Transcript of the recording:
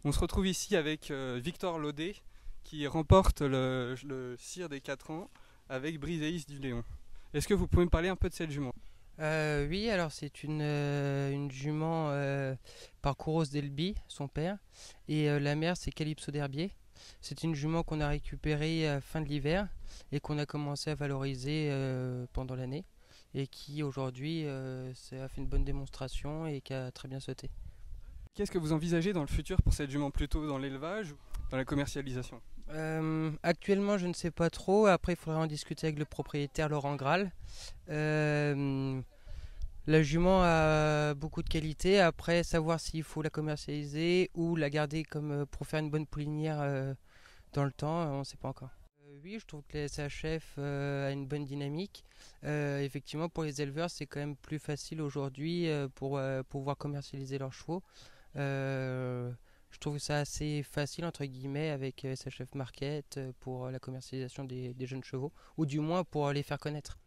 On se retrouve ici avec Victor Laudet qui remporte le Sire des 4 ans avec Briseis du Léon. Est-ce que vous pouvez me parler un peu de cette jument? Oui, alors c'est une jument par Kouros Delby, son père, et la mère c'est Calypso d'Herbier. C'est une jument qu'on a récupérée à fin de l'hiver et qu'on a commencé à valoriser pendant l'année et qui aujourd'hui a fait une bonne démonstration et qui a très bien sauté. Qu'est-ce que vous envisagez dans le futur pour cette jument? Plutôt dans l'élevage ou dans la commercialisation? Actuellement, je ne sais pas trop. Après, il faudrait en discuter avec le propriétaire Laurent Graal. Euh, La jument a beaucoup de qualités. Après, savoir s'il faut la commercialiser ou la garder comme pour faire une bonne poulinière dans le temps, on ne sait pas encore. Oui, je trouve que la SHF a une bonne dynamique. Effectivement, pour les éleveurs, c'est quand même plus facile aujourd'hui pour pouvoir commercialiser leurs chevaux. Euh, je trouve ça assez facile, entre guillemets, avec SHF Market pour la commercialisation des jeunes chevaux, ou du moins pour les faire connaître.